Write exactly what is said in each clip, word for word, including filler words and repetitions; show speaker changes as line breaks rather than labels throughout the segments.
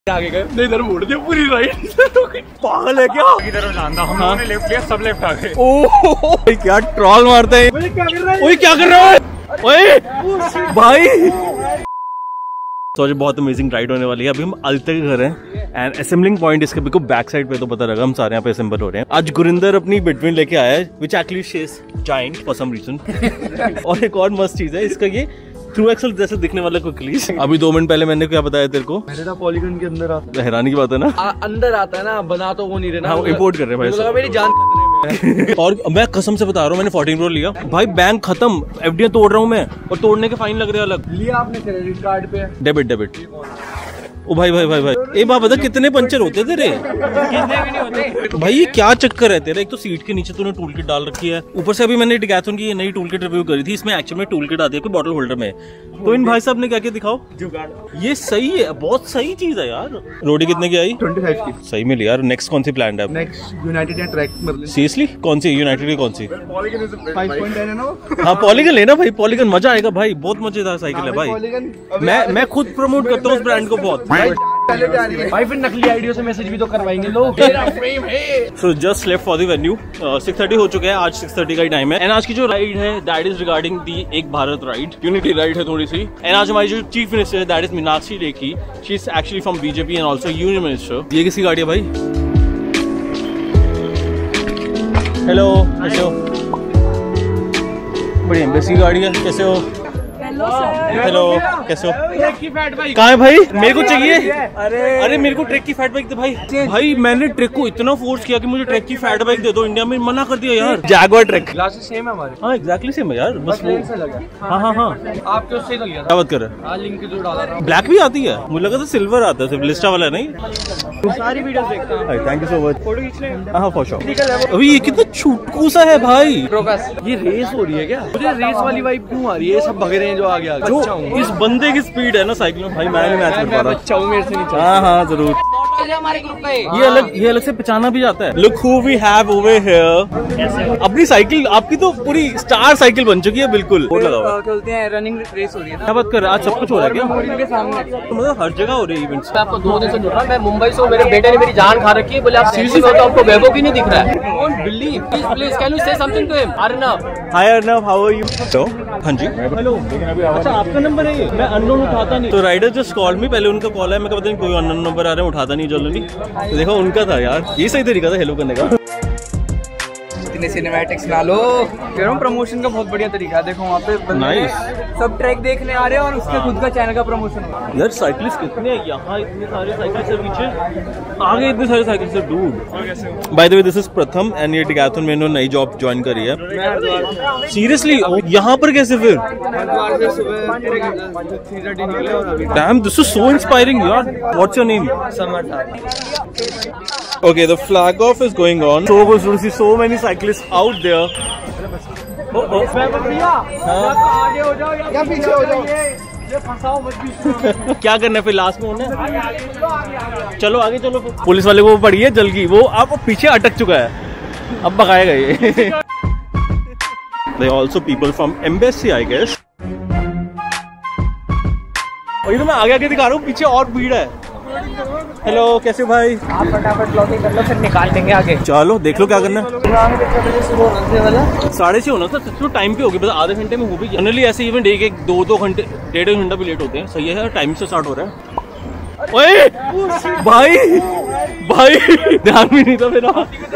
आगे गए नहीं, इधर मोड़ दिया पूरी राइट। पागल है क्या? इधर जानता हूं, हमने लेफ्ट लिया, सब लेफ्ट आ गए। ओह क्या ट्रॉल मारते हैं। ओए क्या कर रहा है? ओए क्या कर रहा है? ओए भाई तो आज बहुत अमेजिंग राइड होने वाली है। अभी हम अलते के घर हैं एंड असेंबलिंग पॉइंट इसके बिल्कुल बैक साइड पे, तो पता लगा हम सारे यहाँ पे असेंबल हो रहे हैं। आज गुरिंदर अपनी बिटवीन लेके आया है which actually she is giant for some reason. और एक और मस्त चीज है इसका, ये ट्रू एक्सल जैसे दिखने वाला क्विकली। अभी दो मिनट पहले मैंने क्या बताया तेरे को? मैंने पॉलीगन के अंदर आता है। हैरानी की बात है ना, आ, अंदर आता है ना, बना तो वो नहीं रहे ना। हाँ, इम्पोर्ट कर रहे हैं भाई, मेरी जान खतरे में। और मैं कसम से बता रहा हूँ, मैंने फोर्टीन प्रो लिया भाई, बैंक खत्म, एफडी तोड़ रहा हूँ मैं, और तोड़ने के फाइन लग रहे हैं अलग। लिया आपने क्रेडिट कार्ड पे? Debit debit. ओ भाई भाई भाई भाई ए बात बता, कितने पंचर होते तेरे? कितने भी नहीं होते भाई, ये क्या चक्कर है तेरा? एक तो सीट के नीचे तूने टूल किट डाल रखी है, ऊपर से अभी मैंने डिकैथलॉन की नई टूल किट रिव्यू करी थी, इसमें एक्चुअल में टूल किट आती है कोई बॉटल होल्डर में। तो इन भाई साहब ने क्या क्या दिखाओ, ये सही है, बहुत सही चीज है यार। रोडी कितने की आई? पच्चीस की। सही मिली यार। नेक्स्ट कौन सी प्लान है? नेक्स्ट यूनाइटेड या ट्रैक मर्लिन। सीरियसली कौन सी यूनाइटेड की? कौन सी? Polygon is five point ten है ना। हां पॉलीगन लेना भाई, पॉलीगन मजा आएगा भाई, बहुत मजेदार साइकिल है भाई। मैं मैं खुद प्रमोट करता हूँ उस ब्रांड को बहुत भाई, फिर नकली आईडियो से मैसेज भी तो करवाएंगे लोग। So just left for the venue, six thirty हो चुके हैं, आज सिक्स थर्टी का ही टाइम है। एंड आज की जो राइड है दैट इज रिगार्डिंग दी एक भारत राइड, यूनिटी राइड है थोड़ी सी। एंड आज हमारी जो चीफ मिनिस्टर है that is Meenakshi Lekhi, she is actually from BJP and also union minister. ये किसकी गाड़ी है भाई? हेलो कैसे हो? बड़ी एम्बेसी गाड़ी है, कैसे हो? हेलो कैसे हो? ट्रैक की फैट बाइक कहाँ है भाई? मेरे को चाहिए। अरे अरे मेरे को ट्रैक की फैट बाइक दे भाई। भाई मैंने ट्रैक को इतना फोर्स किया कि मुझे ट्रैक की फैट बाइक दे दो, इंडिया में मना कर दिया यार। जैगुआर ट्रैक ग्लासेस सेम है हमारे। हाँ एग्जैक्टली सेम है यार, बस वो हाँ हाँ हाँ आपके उससे लग गया। क्या बात कर रहे हैं? लिंक जो डाला था ब्लैक भी आती है, मुझे लगा था सिल्वर आता है, सिर्फ लिस्टा वाला नहीं। सारी वीडियोस देखता हूं। Thank you so much. Photo खींच ले। हां फॉर श्योर। अभी ये कितना छुटकू सा है भाई। ये रेस हो रही है क्या? मुझे रेस वाली वाइब क्यों आ रही है? सब भग रहे हैं जो आगे आगे। जो इस बंदे की स्पीड है ना साइकिल में भाई, मैं नहीं मैच कर पा रहा। बच्चा हूं मेरे से नहीं। हां हां जरूर। हमारे ग्रुप का ये अलग ये अलग से पहचाना भी जाता है। Look who we have over here. अपनी साइकिल आपकी तो पूरी स्टार साइकिल बन चुकी है बिल्कुल। बोर्ड लगा हुआ है, बोलते हैं रनिंग रेस हो रही है। क्या बात कर रहे हैं? आज सब कुछ हो रहा है क्या? होर्डिंग के सामने तो मतलब हर जगह हो रही है इवेंट्स। मैं आपको दो दिन से जुड़ रहा हूं, मैं मुंबई से हूं, मेरे बेटे ने मेरी जान खा रखी है। बोले आप सीरियसली हो तो आपको वैभव की नहीं दिख रहा है? Don't believe. Please please can you say something to him? Arnav. Hi Arnav, how are you? तो हां जी हेलो। अच्छा आपका नंबर है ये? मैं अननोन उठाता नहीं। तो राइडर जस्ट कॉल मी, पहले उनका कॉल है, मैं पता नहीं कोई अननोन नंबर आ रहा है, उठाता नहीं जल्दी। तो देखो उनका था यार, ये सही तरीका था हेलो करने का। इतने सिनेमैटिक्स ना लो, कह रहा हूं प्रमोशन का बहुत बढ़िया तरीका है। देखो वहाँ पे नाइस सब ट्रैक देखने आ रहे हैं और उसके खुद का चैनल का प्रमोशन हो रहा है। यार साइकिलिस्ट कितने हैं यहाँ, इतने सारे साइकिल से पीछे आगे इतने सारे साइकिल से dude. By the way this is Pratham and ये डिकैथलॉन में इन्होंने नई जॉब ज्वाइन करी है। सीरियसली यहाँ पर कैसे फिर? Damn this is so inspiring यार। What's your name? Okay, the flag off is going on. So good to see so many cyclists out there. Oh, oh. आगे हो जाओ या पीछे हो जाओ, ये फंसाओ मत बीच। क्या करना है फिर लास्ट में होना? चलो आगे चलो। पुलिस वाले को पड़ी है जल्दी, वो आप पीछे अटक चुका है, अब भगाएगा ये। They also people from embassy, I guess. और ये तो मैं आगे आगे दिखा रहा हूँ, पीछे और भीड़ है। हेलो कैसे हो भाई? आप फटाफट ब्लॉगिंग कर लो, फिर निकाल देंगे आगे। चलो देख लो क्या करना है। साढ़े छह होना था तो टाइम पे होगी, बस आधे घंटे में हो भी। जनरली ऐसे इवेंट एक एक दो दो घंटे डेढ़ डेढ़ घंटा भी लेट होते हैं। सही है, टाइम से स्टार्ट हो रहा है। ओए भाई भाई ध्यान भी नहीं था मेरा।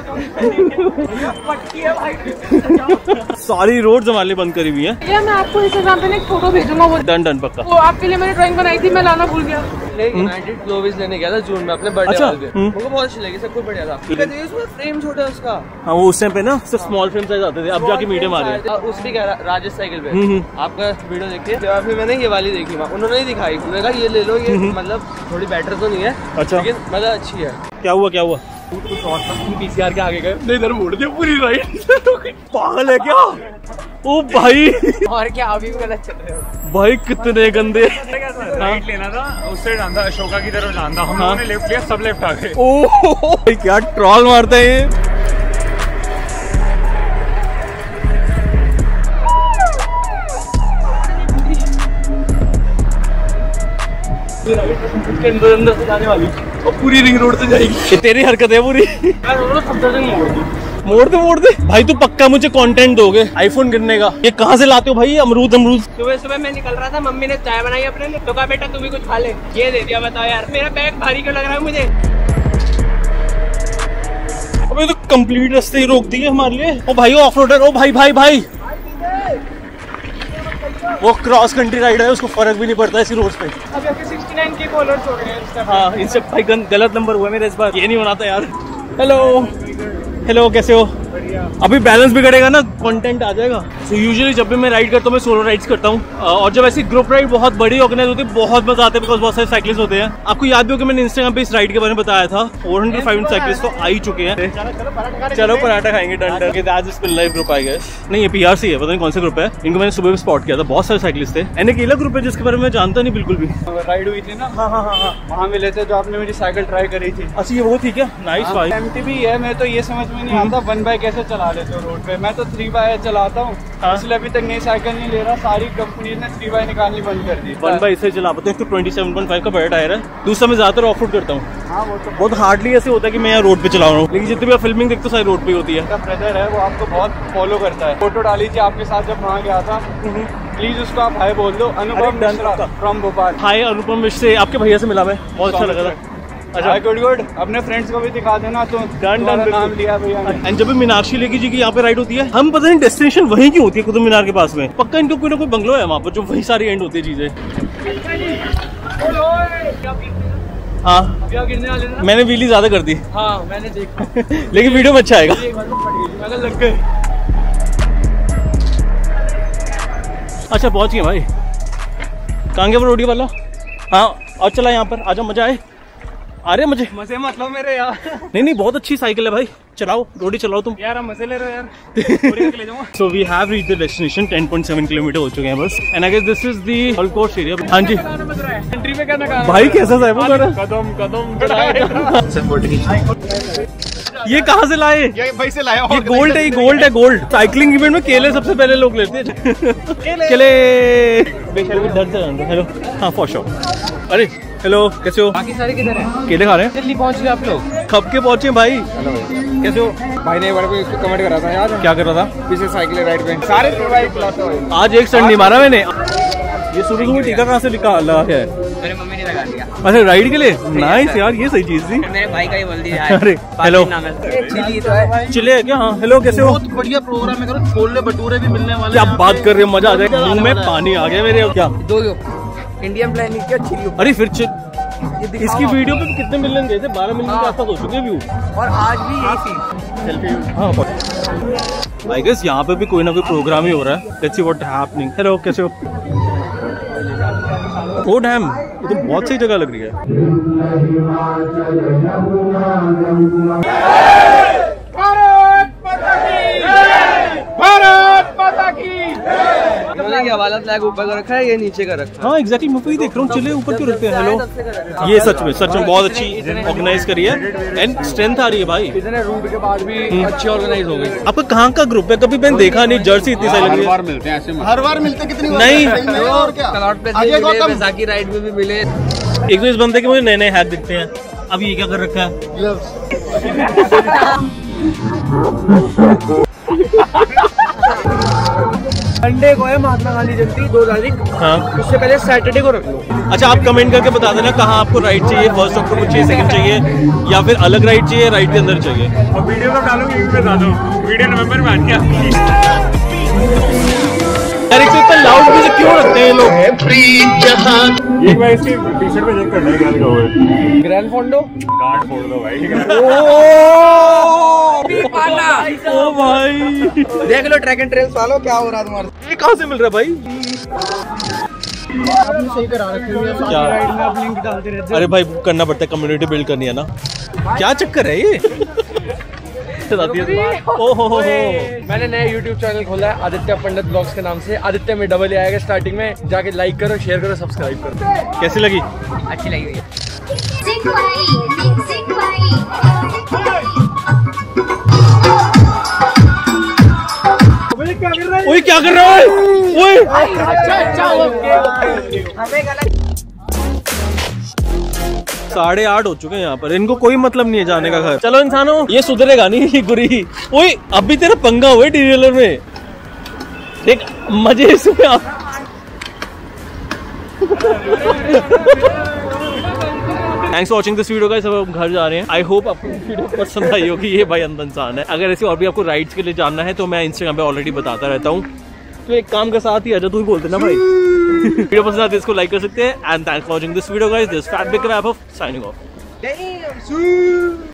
सारी रोड हमारे बंद करी हुई है। मैं आपको इंस्टाग्राम पे एक फोटो भेजूंगा, वो डन डन पक्का। वो आपके लिए मैंने ड्राइंग बनाई थी, मैं लाना भूल गया। यूनाइटेड ग्लोविस लेने गया था जून में अपने बर्थडे पे। मुझे बहुत अच्छी लगी, सब कुछ बढ़िया था। उसमें फ्रेम छोटा है उसका। हाँ वो उस टाइम पे ना सिर्फ स्मॉल फ्रेम साइज आते थे, अब जाके मीडियम आ रहे हैं। उस भी राजेश साइकिल पे आपका वीडियो देखिए, फिर मैंने ये वाली देखी, उन्होंने ही दिखाई, मैंने कहा ये ले लो, ये मतलब थोड़ी बेटर तो नहीं है अच्छा, लेकिन मतलब अच्छी है। क्या हुआ क्या हुआ? पीसीआर के आगे गए नहीं, इधर मोड़ दिया पूरी राइड। पागल है क्या? ओ भाई और क्या अभी भी गलत चल रहे हो भाई, कितने गंदे। राइट लेना था, उससे जानता अशोका की तरफ जानता, हम लोगों ने लेफ्ट लिया, सब लेफ्ट आ गए। ओह क्या ट्रॉल मारते हैं। लंबी राइड इसके अंदर अंदर से जाने वाली और पूरी रिंग रोड से जाएगी। तेरी हरकत है पूरी। मोड़ दे मोड़ दे भाई, तू पक्का मुझे कंटेंट दोगे आईफोन गिरने का। ये कहाँ से लाते हो भाई अमरूद? अमरूद
सुबह सुबह मैं निकल रहा था, मम्मी ने चाय बनाई अपने लिए, तो कहा बेटा तू भी कुछ खा ले, ये दे दिया। बताओ यार मेरा बैग भारी क्यों लग रहा है मुझे?
अबे तो कंप्लीट रास्ते ही रोक दिए हमारे लिए। ओ भाई ऑफ रोडर, ओ भाई भाई भाई वो क्रॉस कंट्री राइड है, उसको फर्क भी नहीं पड़ता इसी रोड पे।
अब उनहत्तर के फॉलोअर्स हो गए हैं।
हाँ इनसे भाई गलत नंबर हुआ मेरा इस बार, ये नहीं होना था यार। हेलो हेलो कैसे हो? अभी बैलेंस बिगड़ेगा ना, कंटेंट आ जाएगा। so, यूजुअली जब भी मैं राइड करता हूँ मैं सोलो राइड्स करता हूँ, और जब ऐसी ग्रुप राइड बहुत बड़ी ऑर्गेनाइज होती है बहुत मजा आता है, बिकॉज बहुत सारे साइकिलिस्ट होते हैं। आपको याद भी हो कि मैंने इंस्टाग्राम पे इस राइड के बारे में बताया था। Four hundred five hundred cyclist तो आ ही चुके हैं। चलो पराठा खाएंगे डन लाइव ग्रुप आएगा। नहीं ये पीआरसी है, पता नहीं कौन सा ग्रुप है। इनको मैंने सुबह भी स्पॉट किया था, बहुत सारे साइकिलिस्ट थे। एंड अकेला ग्रुप है जिसके बारे में जानता नहीं बिल्कुल भी।
राइड हुई थी ना, हाँ हाँ हाँ वहाँ मिले थे जो आपने मेरी साइकिल ट्राई करी थी।
अच्छा ये वो थी क्या? नाइस भाई।
एमटीबी है, मैं तो ये समझ में नहीं आता वन बाय कैसे चला लेते हो रोड पे। मैं तो थ्री बाय चलाता हूँ, इसलिए अभी तक नई साइकिल नहीं ले रहा। सारी कंपनी ने थ्री बाय निकालनी बंद कर दी।
वन बाय इसे चला पाते हैं, ट्वेंटी सेवन पॉइंट फाइव का बड़ा टायर है। दूसरा मैं ज्यादातर ऑफ रोड करता हूँ।
हाँ वो तो
बहुत हार्डली ऐसे होता है कि मैं यहाँ रोड पे चला रहा हूँ, लेकिन जितनी भी फिल्मिंग देखते हो सारी रोड पे होती है।
ब्रदर है वो आपको बहुत फॉलो करता है। फोटो डाली थी आपके साथ जब वहाँ गया था, प्लीज उसको आप हाय बोल दो। अनुपम मिश्रा फ्रॉम भोपाल।
हाय अनुपम मिश्रा से आपके भैया से मिला मैं, बहुत अच्छा लगा था।
अच्छा गुड गुड, अपने फ्रेंड्स को भी दिखा देना। तो
डन डन
नाम लिया भैया।
एंड जब भी मीनाक्षी लेकी जी की यहाँ पे राइड होती है, हम पता नहीं डेस्टिनेशन वहीं की होती है, कुतुब मीनार के पास में। पक्का इनको कोई ना कोई बंगलो है वहाँ पर जो वही सारी एंड होती है चीजें। हाँ
गिरने वाले ना,
मैंने व्हीली ज्यादा कर दी।
हाँ मैंने देखा
लेकिन वीडियो में अच्छा आएगा।
लग गए।
अच्छा पहुंच गए भाई। कहाँ गया वो रोडी वाला? हाँ और चला यहाँ पर, आजा मजा आए। अरे मुझे
मजे मतलब मेरे यार।
नहीं नहीं बहुत अच्छी साइकिल है भाई, चलाओ रोडी चलाओ तुम।
यार हम मजे ले रहे हो यार।
So we have reached the destination. Ten point seven kilometer हो चुके हैं बस। And I guess this is the golf course area. हाँ जी
एंट्री पे करना कहा
भाई, कैसा है वो कर
कदम कदम
ये कहाँ से लाए?
ये भाई से लाया।
ये गोल्ड है, ये गोल्ड है गोल्ड। साइकिलिंग इवेंट में केले सबसे पहले लोग लेते हैं। केले डर से। हेलो हाँ फॉर श्योर। अरे हेलो कैसे हो?
बाकी सारे किधर हैं?
केले खा रहे हैं।
जल्दी पहुंच गए आप लोग?
कब के पहुंचे भाई? कैसे हो?
भाई ने बड़े को इसको कमेंट करा था यार।
क्या कर रहा था?
पीछे साइकिल राइड पे सारे
आज एक स्टंट नहीं मारा मैंने। ये सुबह सुबह टीका कहाँ से निकाला है?
मेरी मम्मी ने लगा दिया।
अच्छा राइड के लिए? नाइस यार, ये सही चीज थी।
मेरे भाई का ही बोल दिया।
अरे हेलो
चिल्ली
है क्या? हाँ हेलो कैसे हो?
बहुत बढ़िया प्रोग्राम है, छोले भटूरे भी मिलने वाले।
क्या बात कर रहे हो, मजा आ जाएगा। मुंह में पानी आ गया मेरे। क्या
दो इंडियन प्लानिंग क्या चिल्ली।
अरे फिर इसकी वीडियो पे कितने मिलियन गए थे? बारह मिलियन के आसपास हो चुके हैं व्यू।
और आज भी यही थी।
हाँ आई गेस यहाँ पे भी कोई ना कोई प्रोग्राम ही हो रहा है। Let's see what happening. Hello कैसे हो? ओ डैम, ये तो बहुत सही जगह लग रही है।
भारत माता की भारत माता की। इन्होंने क्या वाला फ्लैग ऊपर का रखा है, ये नीचे का रखा है।
हाँ एग्जैक्टली मैं वही देख रहा हूँ। चले ऊपर क्यों रखते हैं? हेलो ये सच में सच में बहुत अच्छी ऑर्गेनाइज करी है एंड स्ट्रेंथ आ रही है भाई।
इतने रूट के बाद भी अच्छी ऑर्गेनाइज हो गई।
आपका कहाँ का ग्रुप है? कभी मैंने देखा नहीं। जर्सी इतनी सही लग रही है।
हर बार मिलते हैं ऐसे, हर बार मिलते कितनी
नहीं
और क्या बैसाखी राइड में भी मिले।
एक तो इस बंदे के मुझे नए नए हैक दिखते हैं। अब ये क्या कर रखा है?
संडे को है महात्मा गांधी जयंती दो तारीख।
हाँ
उससे पहले सैटरडे को रख लो।
अच्छा आप कमेंट करके बता देना कहाँ आपको राइड चाहिए, फर्स्ट अक्टूबर चाहिए, सेकंड चाहिए, या फिर अलग राइड चाहिए, राइड के अंदर चाहिए।
और वीडियो कब डालूंगी ये भी बता दो। वीडियो नवंबर में आती है।
इतना लाउड म्यूजिक क्यों रखते हैं ये लोग?
एक बार इसकी टी शर्ट पे चेक करना है क्या लिखा हुआ है।
ग्रैंड फोंडो
गार्ड फोड़ दो भाई।
ओ भाई
देख लो ट्रैक एंड ट्रेल्स वालों क्या हो रहा है तुम्हारे।
ये कहाँ से मिल रहा है भाई?
आपने सही करा रखी है
क्या?
राइड में आप लिंक डालते रहते।
अरे भाई करना पड़ता है, कम्युनिटी बिल्ड करनी है ना। क्या चक्कर है ये? ओ हो हो।
मैंने नया यूट्यूब चैनल खोला है आदित्य पंडित ब्लॉग्स के नाम से। आदित्य में डबल आएगा स्टार्टिंग में, जाके लाइक करो, शेयर करो, सब्सक्राइब करो।
कैसी लगी?
अच्छी लगी हुई है।
ओए क्या कर रहा है? ओए
अच्छा अच्छा ओके हमें गलत
साढ़े आठ हो चुके हैं यहाँ पर, इनको कोई मतलब नहीं है जाने का घर। चलो इंसानों, ये सुधरेगा नहीं ये गुरी। ओए अभी तेरा पंगा हुआ डी-रेलर में, देख मजे इसमें आप। Thanks for watching this video guys. अब हम घर जा रहे हैं। आई होप आपको वीडियो पसंद आई होगी। ये भाई अंधा इंसान है। अगर ऐसे और भी आपको राइड्स के लिए जानना है तो मैं इंस्टाग्राम पे ऑलरेडी बताता रहता हूँ, तो एक काम का साथ ही आजा, तू ही बोलते ना भाई। वीडियो पसंद आती है इसको लाइक कर सकते हैं। And thanks for watching this video guys. This fat big wrap off signing of.